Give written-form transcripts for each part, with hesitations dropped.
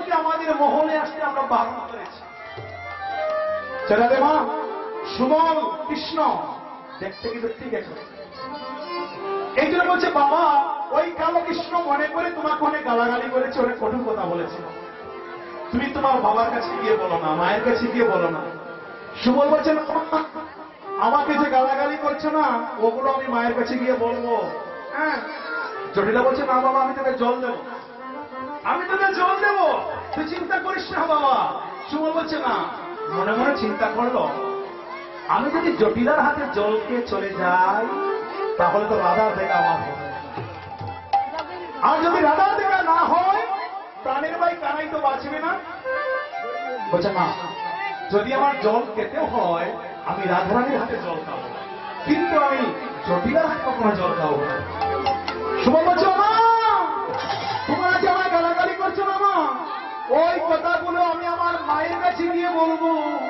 সুমনকে আমাদের মহলে আসতে আমরা বারণ করেছি। ছেড়ে মা, সুমন কৃষ্ণ দেখতে কিন্তু ঠিক আছে। এই জন্য বলছে বাবা ওই কালো কৃষ্ণ মনে করে তোমাকে অনেক গালাগালি করেছে, অনেক কঠোর কথা বলেছে, তুমি তোমার বাবার কাছে গিয়ে বলো না, মায়ের কাছে গিয়ে বলো না। সুমন বলছে আমাকে যে গালাগালি করছো না ওগুলো আমি মায়ের কাছে গিয়ে বলবো। হ্যাঁ, জটিলা বলছে না বাবা আমি তোকে জল দেবো, আমি তোকে জল দেবো, তুই চিন্তা করিস না বাবা। সুমন বলছে না, মনে মনে চিন্তা করলো আমি যদি জটিলার হাতে জল খেয়ে চলে যাই তাহলে তো রাধার দেখা আমার হবে, আর যদি রাধার দেখা না হয় প্রাণের ভাই কানাই তো বাঁচবে না। বলছে না, যদি আমার জল খেতে হয় আমি রাধারানীর হাতে জল খাবো, কিন্তু আমি জটিলার হাতে কখনো জল খাবো না। সুমন বলছে মা তোমরা যে আমার গালাগালি করছো না মা, ওই কথাগুলো আমি আমার মায়ের কাছে গিয়ে বলবো।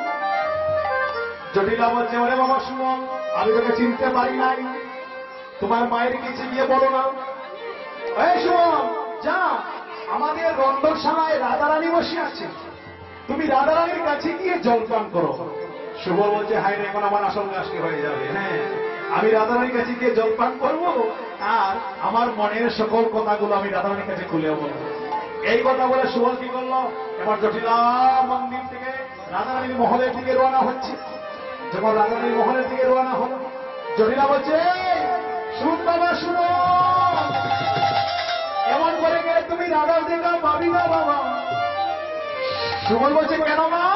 জটিলা বলছে ওরে বাবা সুমন আমি তোকে চিনতে পারি নাই, তোমার মায়ের কাছে গিয়ে বলো না। এই সুমন যা, আমাদের রন্ধনশালায় রাধারানী বসে আছে, তুমি রাধারানীর কাছে গিয়ে জলপান করো। শুভ বলছে হাই রে এখন আমার আসল কাজটি হয়ে যাবে। হ্যাঁ, আমি রাধারানীর কাছে গিয়ে জলপান করবো আর আমার মনের সকল কথাগুলো আমি রাধারানীর কাছে খুলে বলবো। এই কথা বলে সুবল কি করলো, এবার জটিলা মন্দির থেকে রাধারানীর মহলের দিকে রওনা হচ্ছে। যখন রাধারানীর মহলের দিকে রওনা হলো, জটিলা বলছে শুন বাবা শুন, এমন করে গেলে তুমি রাধার দেখা পাবি না বাবা। সুবল বলছে কেন মা?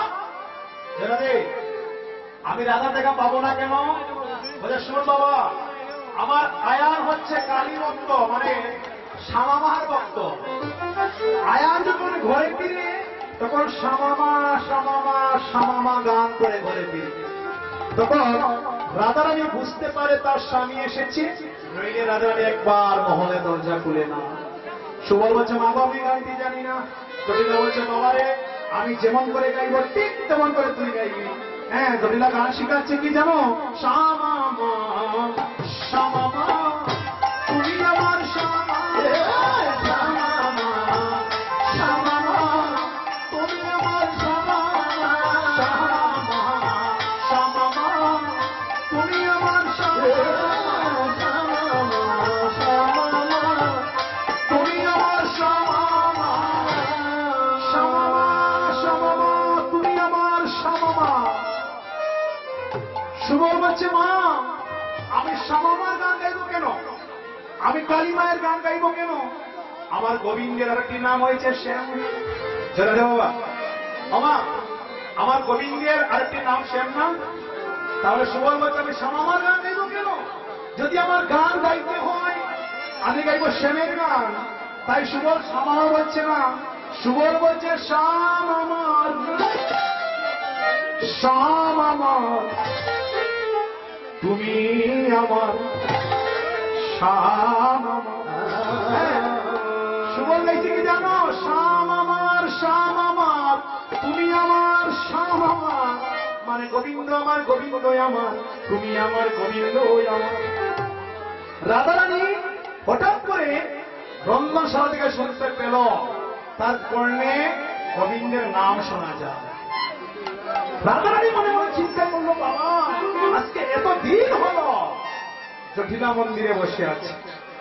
আমি রাধার দেখা পাবো না কেন? বলছে শুন বাবা, আমার আয়ান হচ্ছে কালী ভক্ত, মানে শ্যামামার ভক্ত। আয়ান যখন ঘরে ফিরে তখন শ্যামামা শ্যামামা শ্যামামা গান করে ঘরে ফিরে, তখন রাধারানী বুঝতে পারে তার স্বামী এসেছে, নইলে রাধারানী একবার মহলে দরজা খুলে না। সুবল বলছে মা বাবা আমি গাইতে জানি না। জটিলা বলছে বাবা রে আমি যেমন করে গাইব ঠিক তেমন করে তুই গাইবি। হ্যাঁ, জটিলা গান শিখাচ্ছে কি জানো, শ্যামামা শ্যামামা তুমি আমার শ্যামামা, মা আমি শ্যামামার গান গাইব কেন, আমি কালী মায়ের গান গাইব কেন? আমার গোবিন্দের আরেকটি নাম হয়েছে শ্যাম। বাবা মামা আমার গোবিন্দের আরেকটি নাম শ্যাম না, তাহলে সুবল বলছে আমি শ্যামামার গান গাইব কেন? যদি আমার গান গাইতে হয় আমি গাইব শ্যামের গান। তাই সুবল শ্যামামা বলছে না, সুবল বলছে শ্যাম আমার শ্যাম আমার তুমি আমার শ্যাম আমার। সুবল গাইছে কি জানো, শ্যাম আমার তুমি আমার শ্যাম আমার, মানে গোবিন্দ আমার গোবিন্দ আমার তুমি আমার গোবিন্দ আমার। রাধারানী হঠাৎ করে রন্ধনশালা থেকে শুনতে পেল তার কর্ণে গোবিন্দের নাম শোনা যায়। রাধারানী মনে মনে চিন্তা করলো বাবা আজকে এত দিন হলো জটিলা মন্দিরে বসে আছে,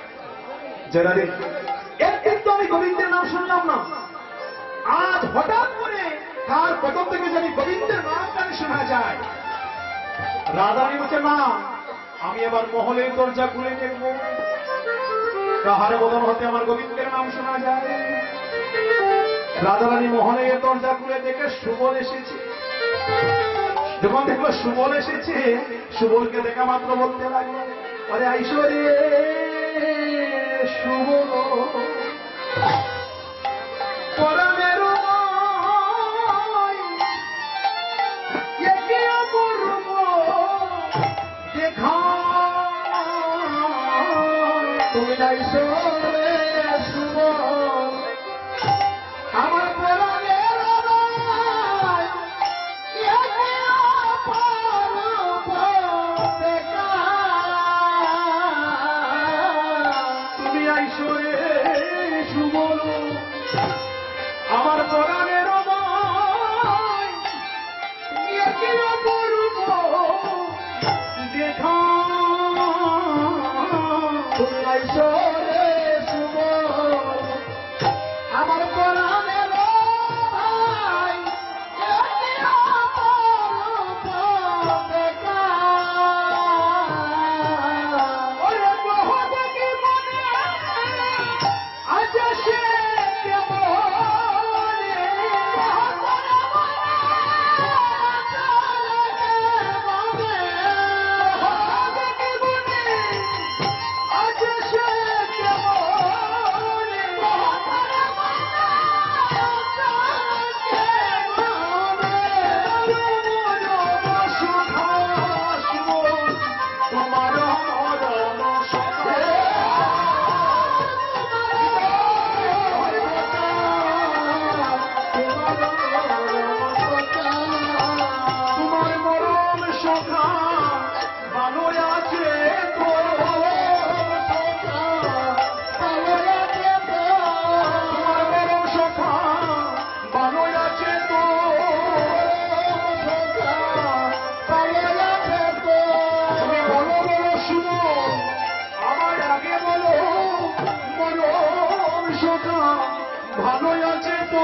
একদিন তো আমি গোবিন্দের নাম শুনলাম না, আজ হঠাৎ করে তার কদম থেকে যদি গোবিন্দের নাম গান শোনা যায়। রাধারানী বলছে না আমি এবার মহলের দরজা খুলে দেখব, কাহার বদন হতে আমার গোবিন্দের নাম শোনা যায়। রাধারানী মহলের দরজা খুলে দেখে সুবল এসেছে। যখন দেখলো সুবল এসেছে, সুবলকে দেখা মাত্র বলতে লাগলো আরে আইসরে সুবল পরমের দেখা তুমি আইসরে সুবল আমার আমার শুনলাইছো রে সুমন আমার পরাণের ভাই ওরে বহুত কি মনে আজ সে ভালো আছে তো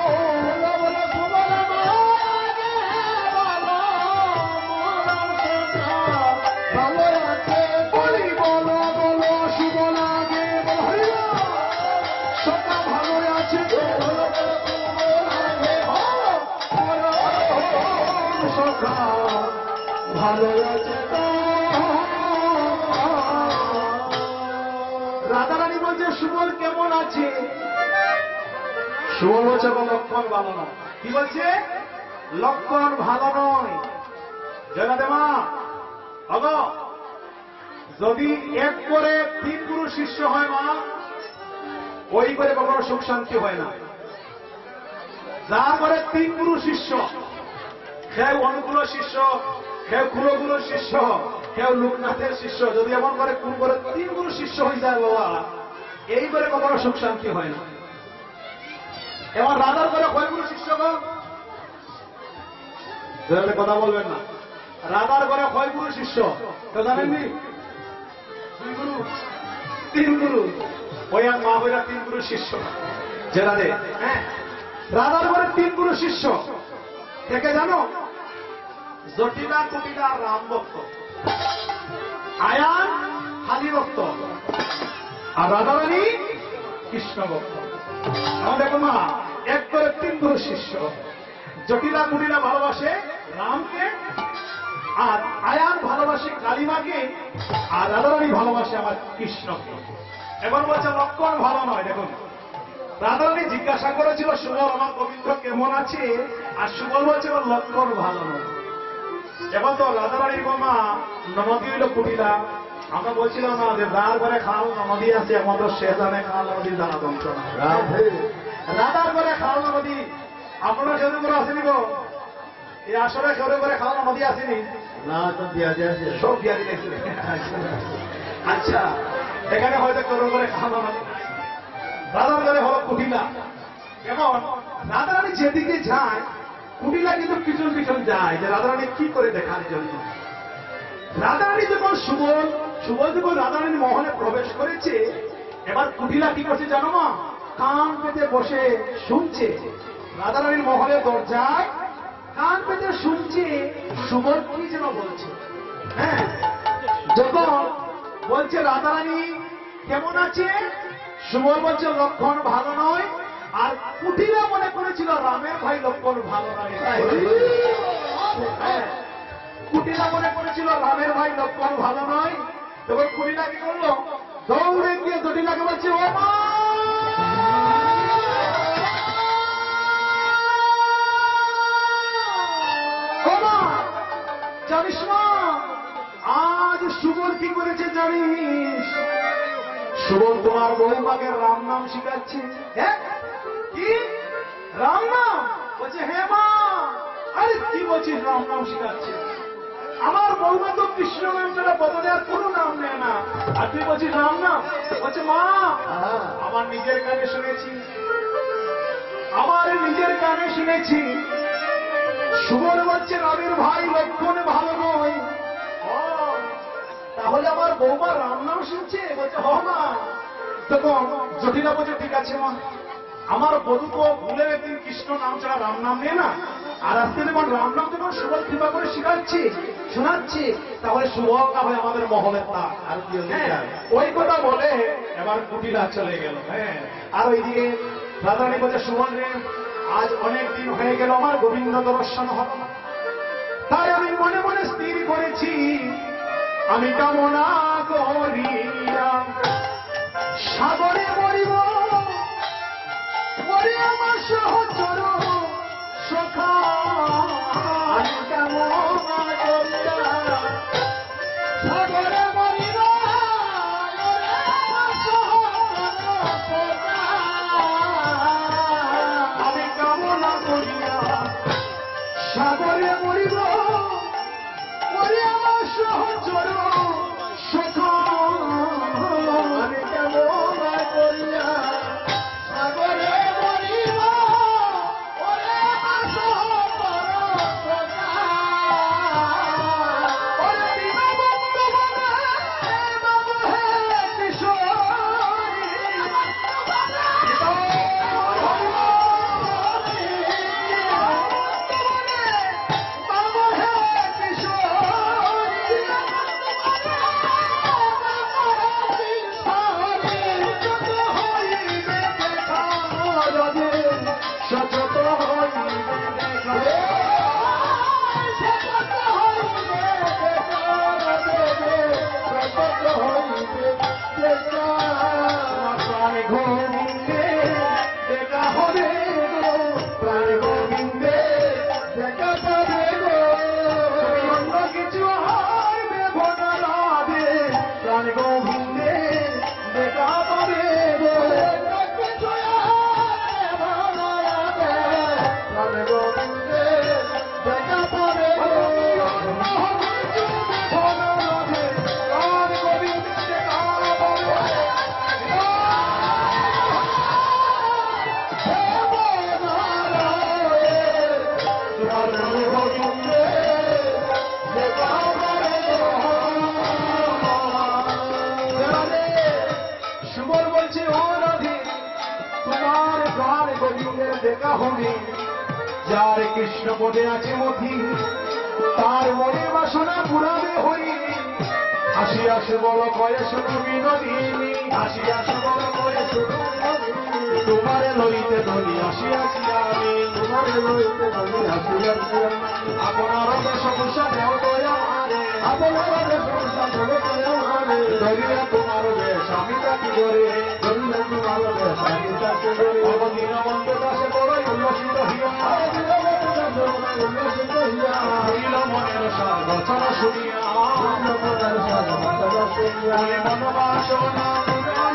ভালো আছে বলি বলো বলো শুভ লাগে সখা ভালো আছে তো সখা ভালো আছে তো রাধারানী বলছে সুবল কেমন আছে সুবল বলছে লক্ষণ ভালো নয় কি বলছে লক্ষণ ভালো নয় জয়নাদেমা অগ যদি এক করে 3 গুরু শিষ্য হয় মা ওই করে কখনো সুখ শান্তি হয় না যার করে 3 গুরু শিষ্য কেউ অনুকূল শিষ্য কেউ কুলগুরু শিষ্য কেউ লোকনাথের শিষ্য যদি এমন করে কোন করে 3 গুরু শিষ্য হয়ে যায় বাবা এই করে কখনো সুখ শান্তি হয় না এবার রাজার করে কয় গুরু শিষ্য কথা বলবেন না রাজার করে কয় গুরু শিষ্য তো জানেননি 2 গুরু 3 গুরু ওই আর মা বইরা 3 গুরু শিষ্য যারা রে হ্যাঁ রাজার করে 3 গুরু শিষ্য থেকে জানো জটিলা কুটিলা রাম ভক্ত আয়ান হালি ভক্ত আর রাধারানী কৃষ্ণ ভক্ত এখন দেখো মা এক করে 3 গুরু শিষ্য জটিলা কুটিলা ভালোবাসে রামকে আর আয়ান ভালোবাসে কালিমাকে আর রাধারানী ভালোবাসে আমার কৃষ্ণকে এবার বলছে লক্ষণ ভালো নয় দেখুন রাধারানী জিজ্ঞাসা করেছিল সুবল আমার গোবিন্দ কেমন আছে আর সুবল বলছে লক্ষণ ভালো নয় এখন তো রাধারানীর বোমা নদী হইল কুটিলা আমরা বলছিলাম না যে দাঁড় করে খাল নদী আছে একমাত্র সে জানে খাল নদীর জানা যন্ত্রণা রাধার করে খাল নদী আপনারা কেউ করে আসেনি গো এই আসলে কেউ করে খাল নদী আসেনি না তো বিয়াদি আছে সব বিয়াদি দেখছে আচ্ছা এখানে হয়তো কেউ করে খাল নদী রাধার করে হলো কুটিলা এখন রাধারানী যেদিকে যায় কুটিলা কিন্তু পিছন পিছন যায় যে রাধারানী কি করে দেখার জন্য রাধারানী যখন সুবল যখন রাধারানী মহলে প্রবেশ করেছে এবার কুটিলা কি করছে জানো মা কান পেতে বসে শুনছে রাধারানীর মহলে দরজায় কান পেতে শুনছে সুবল কি যেন বলছে হ্যাঁ যখন বলছে রাধারানী কেমন আছে সুবল বলছে লক্ষণ ভালো নয় আর কুটিলা মনে করেছিল রামের ভাই লক্ষণ ভালো নয় কুটিলা মনে করেছিল রামের ভাই লক্ষণ ভালো নয় তখন কুটিলা কি করলো দৌড়ে গিয়ে জটিলাকে বলছে ও মা জানিস না আজ সুবল কি করেছে জানিস সুবল তোমার বৌমাকে রাম নাম শিখাচ্ছে হ্যাঁ কি রাম নাম বলছে হ্যাঁ মা আরে কি বলছিস রাম নাম শিখাচ্ছে আমার বৌমা তো কৃষ্ণ নাম ছাড়া বদলে আর কোনো নাম নেয় না আর তুই বলছিস রাম নাম বলছে মা আমার নিজের কানে শুনেছি সুবল বলছে রামের ভাই লক্ষণ ভালো নয় তাহলে আমার বৌমা রাম নাম শুনছে? বলছে হ মা। তখন জটিলা বলছে ঠিক আছে মা, আমার বধূ তো ভুলে একদিন কৃষ্ণ নাম ছাড়া রাম নাম নেই না, আর আজকে যখন রাম নাম যখন সুবল কৃপা করে শোনাচ্ছি, তাহলে সুবলটা হয় আমাদের মহলের তা আর কি। ওই কথা বলে এবার কুটিলা চলে গেল। হ্যাঁ, আর ওইদিকে রাধারানী বলছে সুবল রে, আজ অনেক দিন হয়ে গেল আমার গোবিন্দ দর্শন হলো না, তাই আমি মনে মনে স্থির করেছি আমি কামনা করিয়া সাগরে মরিব, মরে আমার সহচর সখা। আমি কামনা করিয়া সাগরে মরিব, আমি কামনা করিয়া সাগরে মরিব, মরে আমার সহচর সখা। আমি কামনা করিয়া সাগরে মরিব, ওরে আমার সহচর সখা। ওরে দীনবন্ধু বলে বাবু হে কিশোরী, দেখা হবে যার কৃষ্ণ পদে আছে মতি, তার মনে বাসনা পুরাবে হরি। আসিয়া সুবল কয়ে শুধু বিনোদিনী, আসিয়া সুবল কয়ে শুধু তোমারে লইতে ধরি আসিয়াছি আমি, তোমারে লইতে ধরি আসিয়াছি আমি। আপনার বেশভূষা দেও দয়া মারে, আপনার বেশভূষা দেও দয়া মারে। ধরিয়া তোমার বেশ আমি তাকি করে, ধরিয়া তোমার বেশ আমি তাকি করে। দীনবন্ধু দাসে বড়ই উল্লসিত হইয়া, উল্লসিত হইয়া হইল মনের সার বচন শুনিয়া, মনের সার বচন শুনিয়া মনোবাসনা পূরণ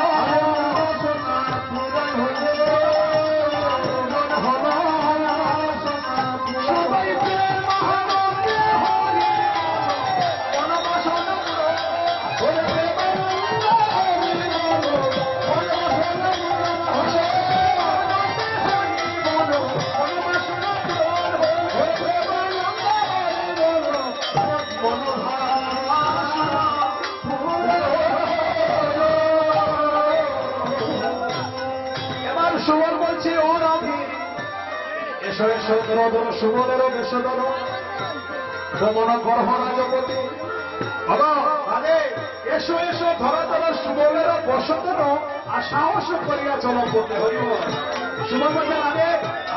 সুবলেরও বেশ ধর মন গর্ভনা জগতে। এসো এসো ধরা ধরা সুবলেরও বশ ধর, আর সাহস করিয়া চলো পথে হরিব। সুবল বলছে রাধে,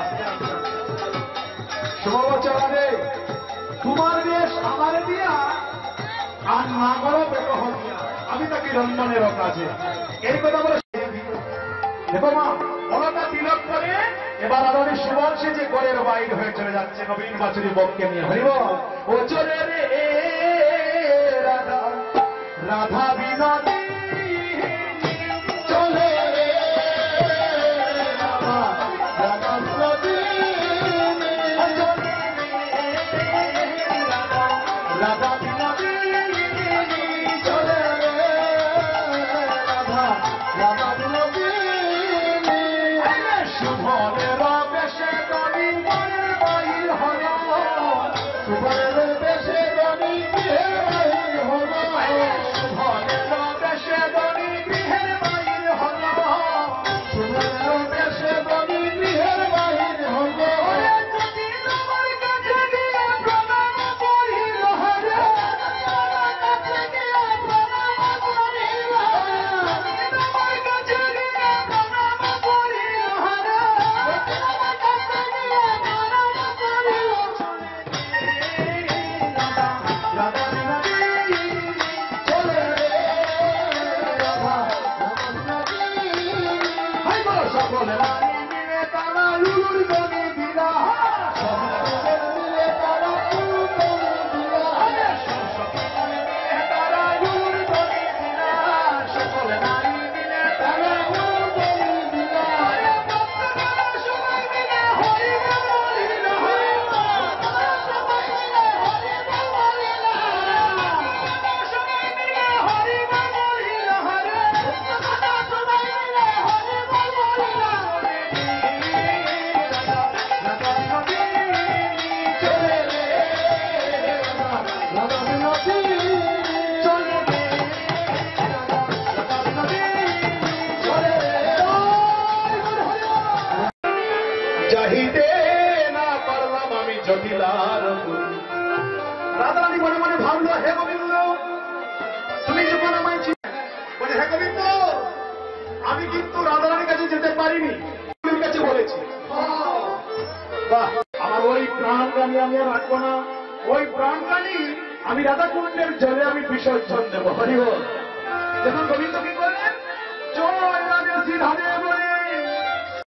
সুবল বলছে রাধে, তোমার বেশ আমার দিয়া আর না করো বেকহ দিয়া, আমি তাকে রন্ধনের কাজে। এই কথা বলে দেখো মা, অলকা তিলক করে এবার আদরে সুবল সে যে ঘরের বাইরে হয়ে চলে যাচ্ছে নবীন বাছুরি বককে নিয়ে। হরিব ও চলে রে রাধা, রাধা বিনোদী চলে রে রাধা, রাধা বিনোদী রাধা বিনোদী চলে রে রাধা, রাধা বিনোদী। সুবলের বেশে দনি মনের বাহির হল, সুবলের বেশে দনি বাহির হল। চাহিতে না পারলাম আমি জটিলার রাধারানী মনে মনে ভাবলো, হে গোবিন্দ, তুমি যখন আমায় বলে, হে গোবিন্দ, আমি কিন্তু রাধারানীর কাছে যেতে পারিনি, কাছে বলেছি বাহ, আমার ওই প্রাণ রানী আমি আর রাখবো না, ওই প্রাণ রানী আমি রাধাকুণ্ডের জলে আমি বিসর্জন দেবো। হরিবল। যখন গোবিন্দ কি করলেন, চল রাজেশী ধারে বলে